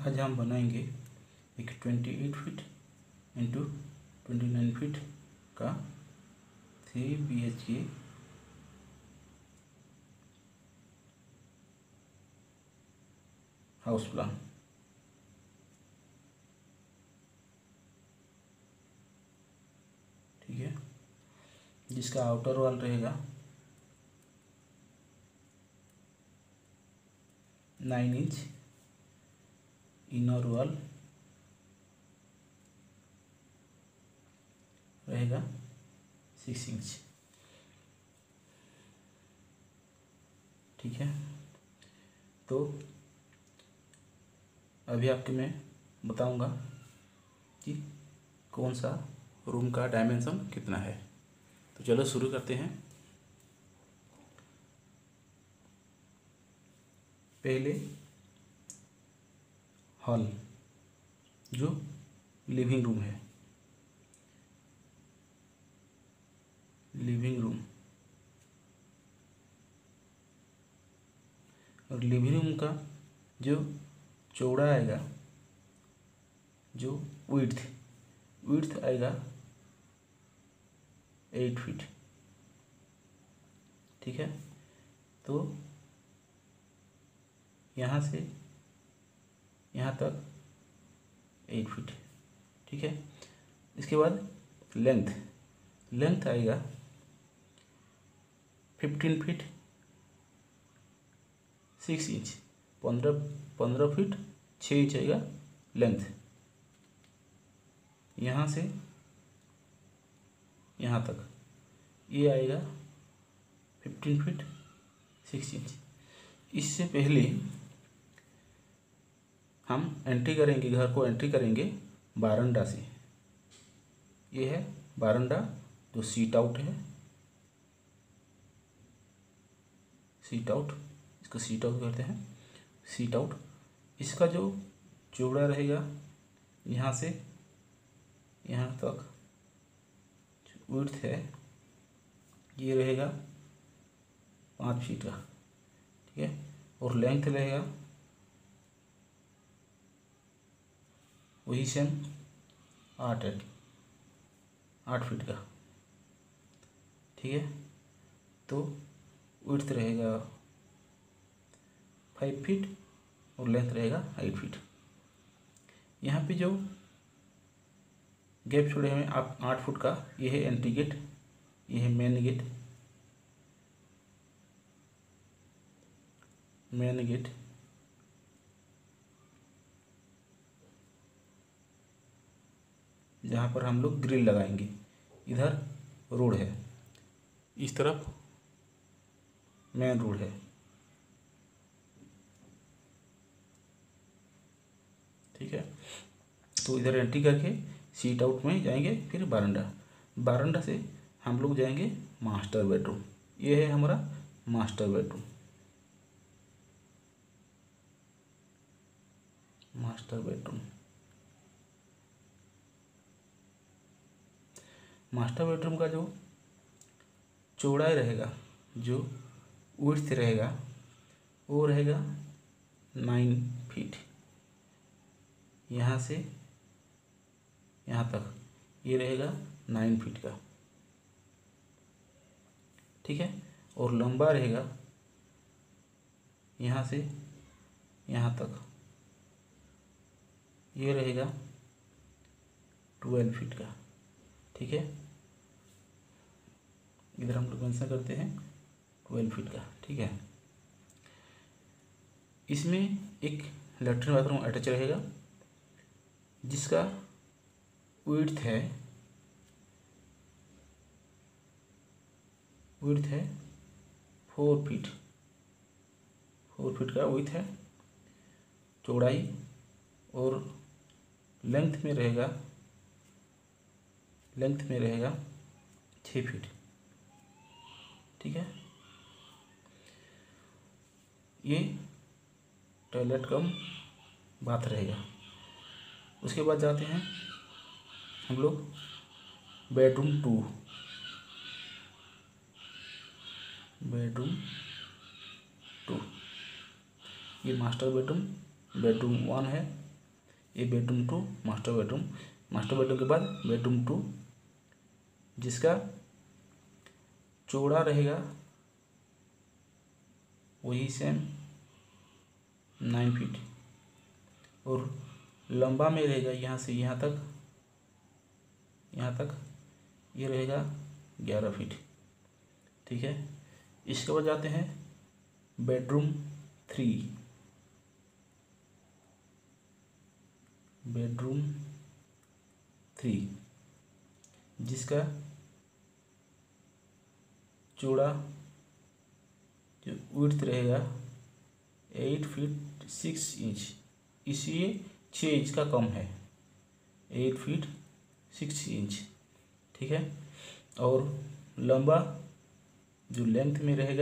आज हम बनाएंगे एक 28 फीट इंटू 29 फीट का 3 BHK हाउस प्लान। ठीक है, जिसका आउटर वॉल रहेगा 9 इंच, इनर वॉल रहेगा 6 इंच। ठीक है, तो अभी आपके मैं बताऊंगा कि कौन सा रूम का डायमेंशन कितना है। तो चलो शुरू करते हैं। पहले हॉल जो लिविंग रूम है, लिविंग रूम, और लिविंग रूम का जो चौड़ा आएगा, जो विड्थ आएगा 8 फीट। ठीक है, तो यहाँ से यहाँ तक 8 फीट। ठीक है, इसके बाद लेंथ आएगा 15 फीट 6 इंच, 15 फीट 6 इंच आएगा लेंथ। यहाँ से यहाँ तक ये आएगा 15 फीट 6 इंच। इससे पहले हम एंट्री करेंगे, घर को एंट्री करेंगे बारंडा से। ये है बारंडा, जो सीट आउट है, सीट आउट, इसको सीट आउट कहते हैं, सीट आउट। इसका जो चौड़ा रहेगा यहाँ से यहाँ तक विड्थ है, ये रहेगा 5 फीट का। ठीक है, और लेंथ रहेगा वही सेम 8 फीट का। ठीक है, तो विड्थ रहेगा 5 फीट और लेंथ रहेगा 8 फीट। यहाँ पे जो गैप छोड़े हमें आप 8 फुट का, ये है एंट्री गेट, ये है मेन गेट। जहाँ पर हम लोग ग्रिल लगाएंगे। इधर रोड है, इस तरफ मेन रोड है। ठीक है, तो इधर एंट्री करके सीट आउट में जाएंगे, फिर बारंडा से हम लोग जाएंगे मास्टर बेडरूम। ये है हमारा मास्टर बेडरूम। मास्टर बेडरूम का जो चौड़ाई रहेगा, जो विड्थ रहेगा, वो रहेगा 9 फीट। यहाँ से यहाँ तक ये रहेगा 9 फीट का। ठीक है, और लंबा रहेगा यहाँ से यहाँ तक, ये रहेगा 12 फीट का। ठीक है, इधर हम लोग मेंशन करते हैं 12 फीट का। ठीक है, इसमें एक लैट्रिन बाथरूम अटैच रहेगा, जिसका विड्थ है 4 फीट। 4 फीट का विड्थ है, चौड़ाई, और लेंथ में रहेगा 6 फीट। ठीक है, ये टॉयलेट कम बाथ रहेगा। उसके बाद जाते हैं हम लोग बेडरूम 2। ये मास्टर बेडरूम 1 है, ये bedroom 2 master bedroom, master bedroom के बाद बेडरूम 2 जिसका चौड़ा रहेगा वही सेम 9 फीट और लंबा में रहेगा यहाँ से यहाँ तक ये रहेगा 11 फीट। ठीक है, इसके बाद जाते हैं बेडरूम 3। बेडरूम 3 जिसका चौड़ा जो विड्थ रहेगा 8 फीट 6 इंच, इसलिए 6 इंच का कम है, 8 फीट 6 इंच। ठीक है, और लंबा जो लेंथ में रहेगा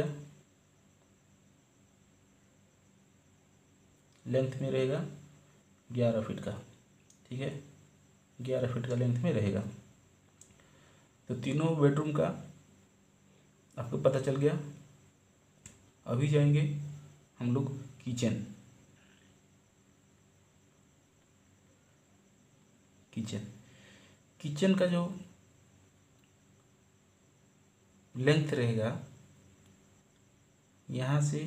11 फीट का। ठीक है, 11 फीट का लेंथ में रहेगा। तो तीनों बेडरूम का आपको पता चल गया। अभी जाएंगे हम लोग किचन का जो लेंथ रहेगा यहाँ से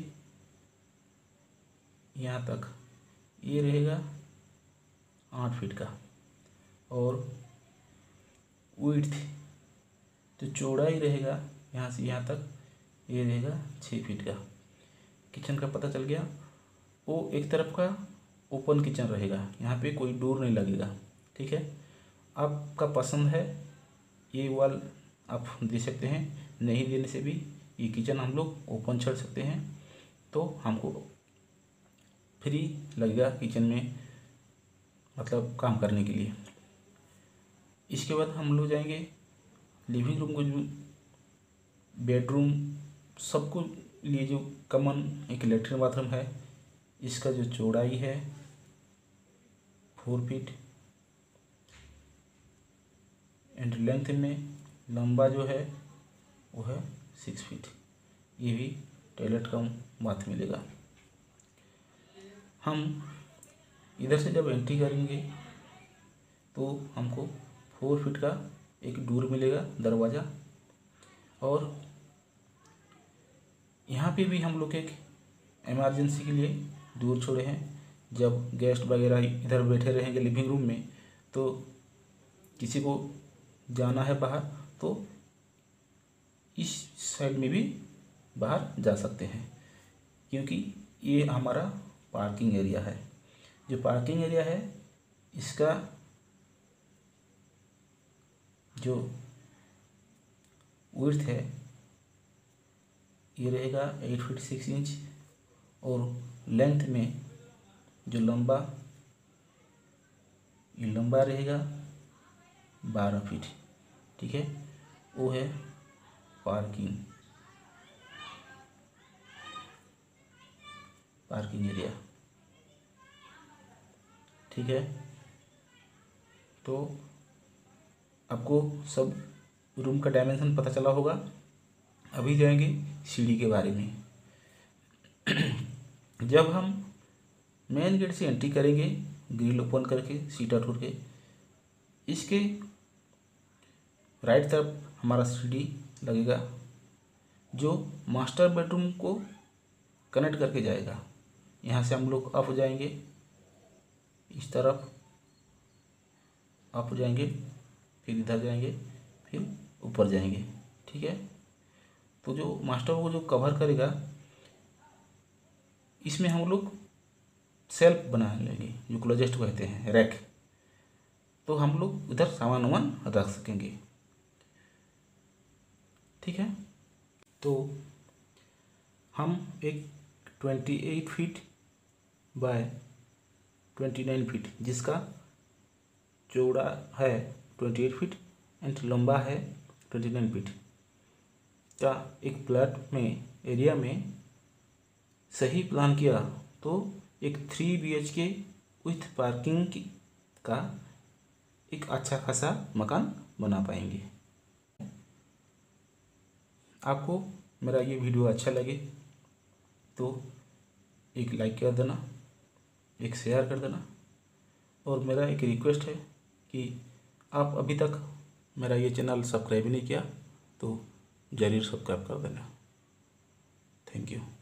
यहाँ तक ये रहेगा 8 फीट का और विड्थ जो चौड़ाई रहेगा यहाँ से यहाँ तक ये रहेगा 6 फीट का। किचन का पता चल गया। वो एक तरफ का ओपन किचन रहेगा, यहाँ पे कोई डोर नहीं लगेगा। ठीक है, आपका पसंद है ये वाल आप दे सकते हैं, नहीं देने से भी ये किचन हम लोग ओपन छोड़ सकते हैं, तो हमको फ्री लगेगा किचन में मतलब काम करने के लिए। इसके बाद हम लोग जाएंगे लिविंग रूम को, जो बेडरूम सबको लिए जो कॉमन एक लेटरिन बाथरूम है, इसका जो चौड़ाई है 4 फीट एंड लेंथ में लंबा जो है वो है 6 फीट। ये भी टॉयलेट का बाथ मिलेगा। हम इधर से जब एंट्री करेंगे तो हमको 4 फीट का एक डोर मिलेगा, दरवाज़ा। और यहाँ पे भी हम लोग एक इमरजेंसी के लिए डोर छोड़े हैं। जब गेस्ट वगैरह इधर बैठे रहेंगे लिविंग रूम में, तो किसी को जाना है बाहर तो इस साइड में भी बाहर जा सकते हैं, क्योंकि ये हमारा पार्किंग एरिया है। जो पार्किंग एरिया है इसका जो विड्थ है ये रहेगा 8 फीट 6 इंच और लेंथ में जो लंबा रहेगा 12 फीट। ठीक है, वो है पार्किंग एरिया। ठीक है, तो आपको सब रूम का डायमेंशन पता चला होगा। अभी जाएंगे सीढ़ी के बारे में। जब हम मेन गेट से एंट्री करेंगे ग्रिल ओपन करके सीटा ठोर के, इसके राइट तरफ हमारा सीढ़ी लगेगा जो मास्टर बेडरूम को कनेक्ट करके जाएगा। यहाँ से हम लोग अप जाएंगे, इस तरफ अप जाएंगे, फिर इधर जाएंगे, फिर ऊपर जाएंगे। ठीक है, तो जो मास्टर को जो कवर करेगा इसमें हम लोग सेल्फ बना लेंगे, जो क्लोजेस्ट कहते हैं, रैक। तो हम लोग उधर सामान वामान रख सकेंगे। ठीक है, तो हम एक 28 फीट बाय 29 फीट जिसका चौड़ा है 28 फीट एंड लंबा है 29 फीट का एक प्लाट में एरिया में सही प्लान किया तो एक 3 BHK विथ पार्किंग का एक अच्छा खासा मकान बना पाएंगे। आपको मेरा ये वीडियो अच्छा लगे तो एक लाइक कर देना, एक शेयर कर देना और मेरा एक रिक्वेस्ट है कि आप अभी तक मेरा ये चैनल सब्सक्राइब नहीं किया तो ज़रूर सब्सक्राइब कर देना। Thank you.